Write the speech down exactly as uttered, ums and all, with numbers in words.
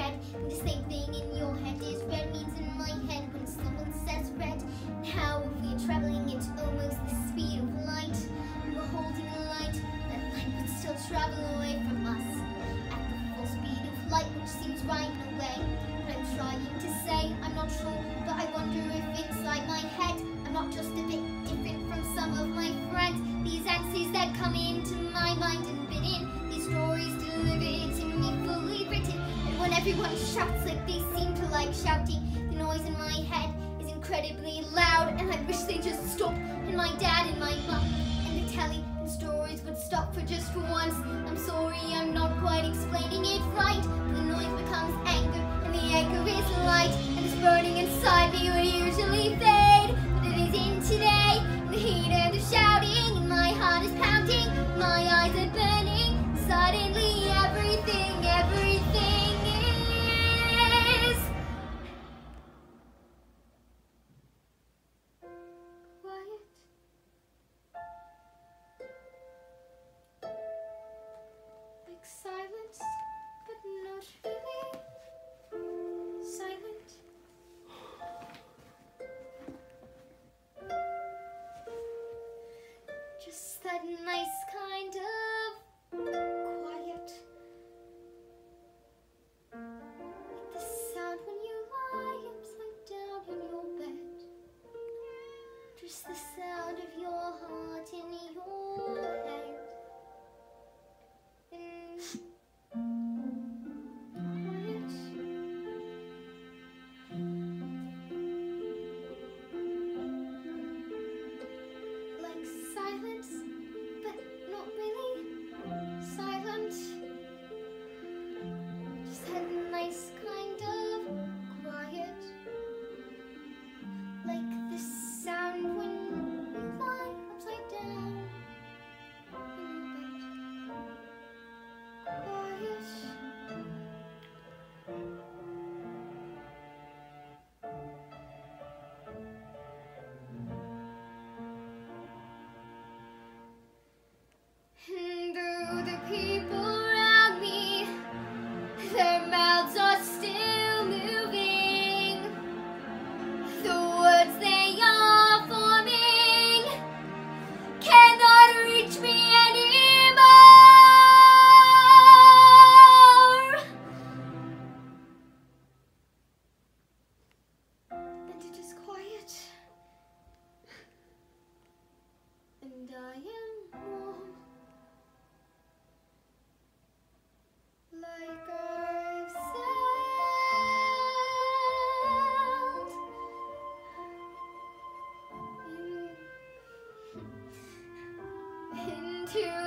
red. And the same thing in your head is red means in my head when someone says red. And how if we are traveling at almost the speed of light, and we're holding a light, that light would still travel away from us at the full speed of light, which seems right in a way. But I'm trying to say, I'm not sure, but I wonder if inside my head I'm not just a bit different from some of my friends. These answers that come into my mind and fit in, these stories delivered to me fully written. And when everyone shouts like they seem to like shouting, the noise in my head is incredibly loud, and I wish they just stopped, and my dad and my mom and the telly and stories would stop for just for once. I'm sorry, I'm not quite explaining it right, but the noise becomes anger, and the anger is light, and it's burning inside me would usually fade, but it isn't today. The heat and the shouting, and my heart is pounding, my eyes are burning. Suddenly everything, everything is quiet. Like silence, but not really silent. Just that nice kind of quiet. Like the sound when you lie upside down in your bed. Just the sound of your heart in your head. And quiet. Like silence, but not really silent. Just that nice kind of quiet. Like the sound when you lie upside down in your bed. Quiet. And though the people around me, their mouths are still moving, the words they are forming cannot reach me anymore. And it is quiet, and I am warm. Like I've sailed in, into